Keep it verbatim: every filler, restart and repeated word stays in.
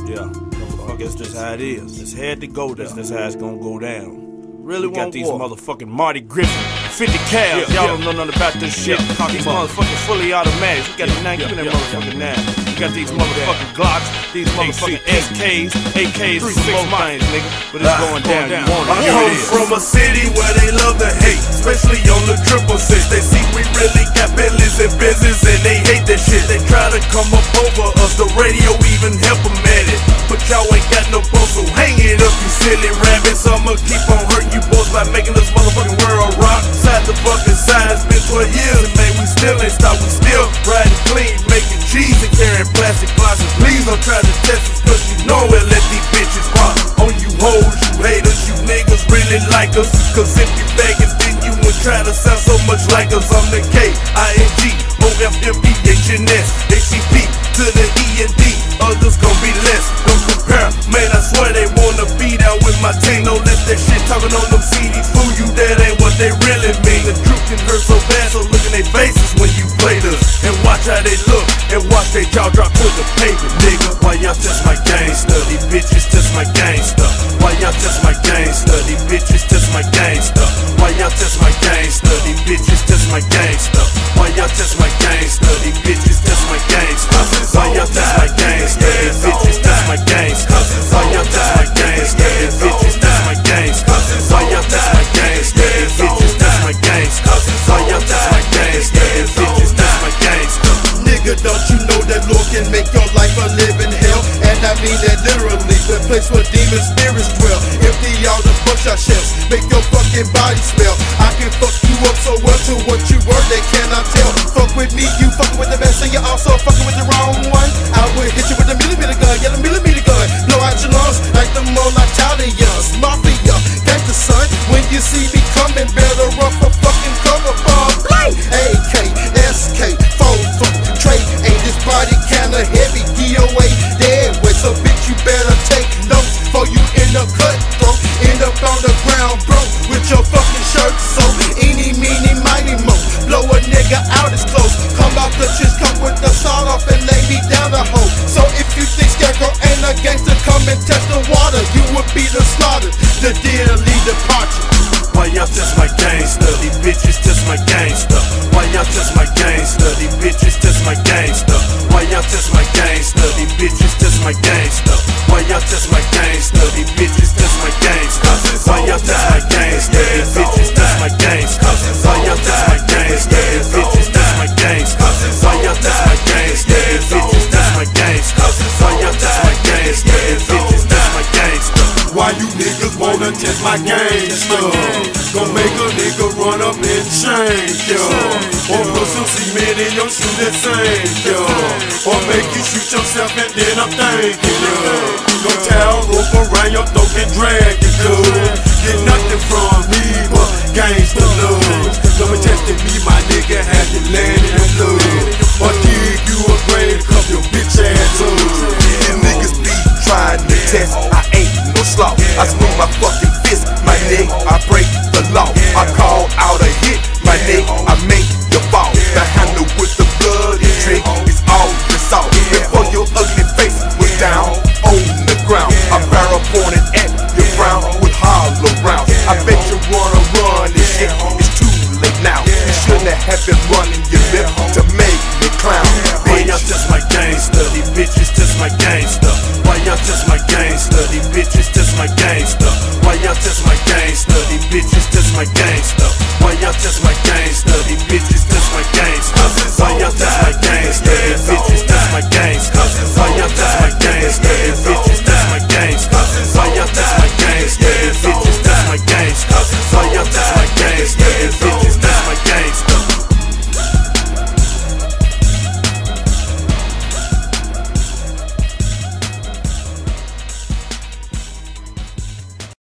Yeah, I guess that's how it is. It's had to go there. That's how it's gonna go down. Really we got these war. motherfucking Marty Griffin, fifty cals. Yeah, Y'all yeah. don't know nothing about this shit. Yeah, these motherfucking fully automatics. We got yeah, the nine, yeah, give me that yeah, motherfucking yeah. nine. We got these motherfucking Glocks, these motherfucking S Ks, A Ks, some more things, nigga. But it's going down. You want it? I come from a city where they love to hate, especially on the triple six. They see we really got Bentleys and Benzes, and they hate that shit. They try to come up over us. The radio even help them at it, but y'all ain't got no pulse, so hang it up, you silly rabbits. I'ma keep on hurting you boys by making this motherfucking world rock. Side the fucking side, it's been twelve years, and man, we still ain't stopped. We still riding clean, making cheese and carrying plastic boxes. Please don't try to test us, cause you know we'll let these bitches pop. On you hoes, you haters, you niggas really like us. Cause if you begging, then you would try to sound so much like us. I'm the K, I N G, O F M E H N S, H E P to the E and D. Others gon' be less, don't compare. Man, I swear they wanna be down with my team. Don't let that shit talking on them C Ds fool you. That ain't what they really mean. The truth can hurt so bad, so look in their faces when you play this. And watch how they look, and watch their jaw drop to the pavement, nigga. Why y'all test my gangsta? These bitches test my gangsta. Why y'all test my gangsta? These bitches test my gangsta. Why y'all test my gangsta? These bitches test my gangsta. Why y'all test my gangsta? These bitches test my gangsta. Why y'all test my gangsta? These bitches test my gangsta. Why y'all test my gangsta? These bitches test my gangsta. Why y'all test my gangsta? These bitches test my gangsta. Why y'all test my gangsta? These bitches test my gangsta. Nigga, don't you know that Lord can make your life a living hell? And I mean that literally, the place where demon spirits dwell. Empty all the buckshot shells, make your fucking body smell. I can fuck you up so well to what you were, they cannot tell. Fuck with me, you fucking with the best, and you're also fucking with the wrong one. I would hit you with a millimeter gun, yeah, the millimeter gun. Blow out your lungs like the more Italians. Mafia, gangsta son, when you see me coming, better run for fucking cover. Bomb, play A K, S K, four, four, trade. Ain't this body kinda heavy, D O A, dead weight. So bitch, you better take notes, for you end up cutthroat. End up on the ground, bro, with your fucking shirt so eeny, meeny, mighty mo. Blow a nigga out his clothes. Come out the chest, come with the sawed off and lay me down the hole. So if you think Scarecrow ain't a gangster, come and test the water. You would be the slaughter, the dearly departure. Why y'all test my gangsta? These bitches test my gangsta. Why y'all test my gangsta? These bitches test my gangsta. Why y'all test my gangsta? These bitches test my gangsta. Why y'all test my gangsta? These bitches test my gangsta. Why y'all test my gangsta? These bitches test my gangsta. Why y'all test my gangsta? These bitches test my gangsta. Why y'all test my gangsta? These bitches test my gangsta. Why y'all test my gangsta? These bitches test my gangsta. Why you niggas wanna test my gangsta? Gon' make a nigga run up and change, yo. Or put some cement in your shoe that same, yo. Or make you shoot yourself and then I'm thinking, yo. Gon' tie a rope around your throat and drag you, cuz. Get nothing from me but gangsta love. Don't be testing me, my nigga, have you landed in love? Or dig you a grave, cup your bitch ass up. These niggas be trying to test, I ain't no sloth. I swing my fucking fist, my nigga, I break the law. I call out a hit, my nigga, I make you fall. The handle with the bloody trick is all the salt. Before your ugly face was down on the ground, I barrel pointed at your crown with hollow rounds. I bet you wanna run this shit, it's too late now. You shouldn't have been running your lip to make me clown. Why y'all test my gangsta? These bitches test my gangsta. Why y'all test my gangsta? These bitches test my gangsta. Why y'all test my gangsta? These bitches test my gangsta.